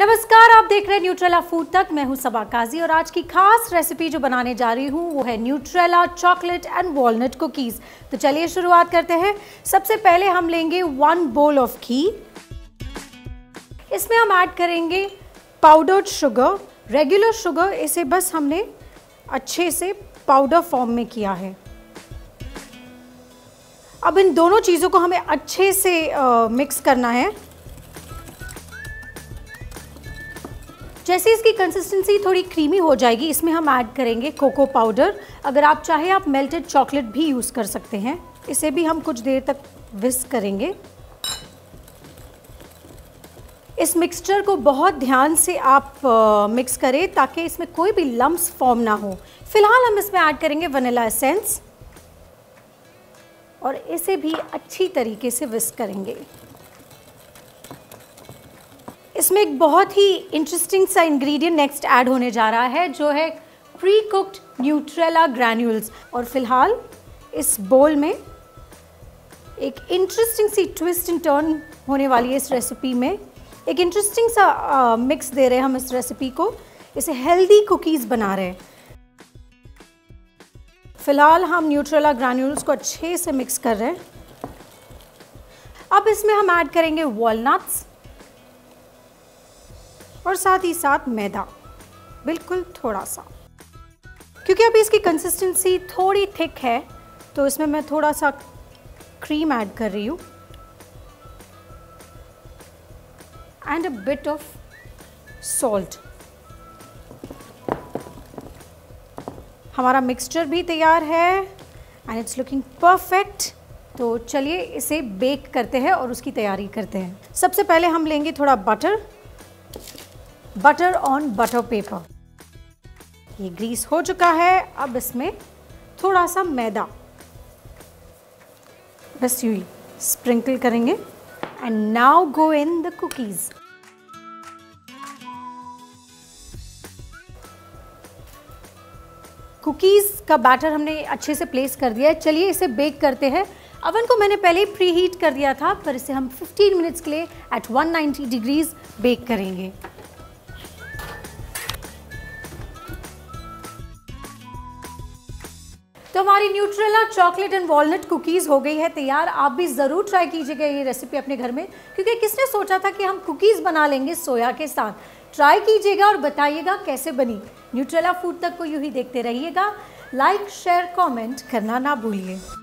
नमस्कार, आप देख रहे हैं न्यूट्रेला फूड तक। मैं हूं सबा काजी और आज की खास रेसिपी जो बनाने जा रही हूं वो है Nutrela chocolate and walnut cookies. तो चलिए शुरुआत करते हैं। सबसे पहले हम लेंगे 1 बोल ऑफ घी। इसमें हम ऐड करेंगे पाउडर्ड शुगर, रेगुलर शुगर। इसे बस हमने अच्छे से पाउडर फॉर्म में किया है। अब इन दोनों चीज़ों को हमें अच्छे से मिक्स करना है। जैसे इसकी कंसिस्टेंसी थोड़ी क्रीमी हो जाएगी, इसमें हम ऐड करेंगे कोको पाउडर। अगर आप चाहें आप मेल्टेड चॉकलेट भी यूज़ कर सकते हैं। इसे भी हम कुछ देर तक विस्क करेंगे। इस मिक्सचर को बहुत ध्यान से आप मिक्स करें ताकि इसमें कोई भी लम्प्स फॉर्म ना हो। फिलहाल हम इसमें ऐड करेंगे वनीला एसेंस और इसे भी अच्छी तरीके से विस्क करेंगे। इसमें एक बहुत ही इंटरेस्टिंग सा इंग्रेडिएंट नेक्स्ट ऐड होने जा रहा है जो है प्री कुक्ड न्यूट्रेला ग्रैन्यूल्स। और फिलहाल इस बोल में एक इंटरेस्टिंग सी ट्विस्ट एंड टर्न होने वाली है। इस रेसिपी में एक इंटरेस्टिंग सा मिक्स दे रहे हैं हम इस रेसिपी को। इसे हेल्दी कुकीज़ बना रहे हैं। फिलहाल हम न्यूट्रेला ग्रैन्यूल्स को अच्छे से मिक्स कर रहे हैं। अब इसमें हम ऐड करेंगे वॉलनट्स और साथ ही साथ मैदा, बिल्कुल थोड़ा सा। क्योंकि अभी इसकी कंसिस्टेंसी थोड़ी थिक है तो इसमें मैं थोड़ा सा क्रीम ऐड कर रही हूँ and a bit of salt. हमारा मिक्सचर भी तैयार है एंड इट्स लुकिंग परफेक्ट। तो चलिए इसे बेक करते हैं और उसकी तैयारी करते हैं। सबसे पहले हम लेंगे थोड़ा बटर ऑन बटर पेपर। ये ग्रीस हो चुका है। अब इसमें थोड़ा सा मैदा बस यूं ही स्प्रिंकल करेंगे and now go in the cookies. Cookies का बैटर हमने अच्छे से प्लेस कर दिया है। चलिए इसे बेक करते हैं। अवन को मैंने पहले ही प्री हीट कर दिया था, पर इसे हम 15 मिनट्स के लिए एट 190 डिग्रीज बेक करेंगे। तो हमारी Nutrela chocolate and walnut cookies हो गई है तैयार। आप भी ज़रूर ट्राई कीजिएगा ये रेसिपी अपने घर में, क्योंकि किसने सोचा था कि हम कुकीज़ बना लेंगे सोया के साथ। ट्राई कीजिएगा और बताइएगा कैसे बनी। न्यूट्रेला फूड तक को यूं ही देखते रहिएगा। लाइक, शेयर, कमेंट करना ना भूलिए।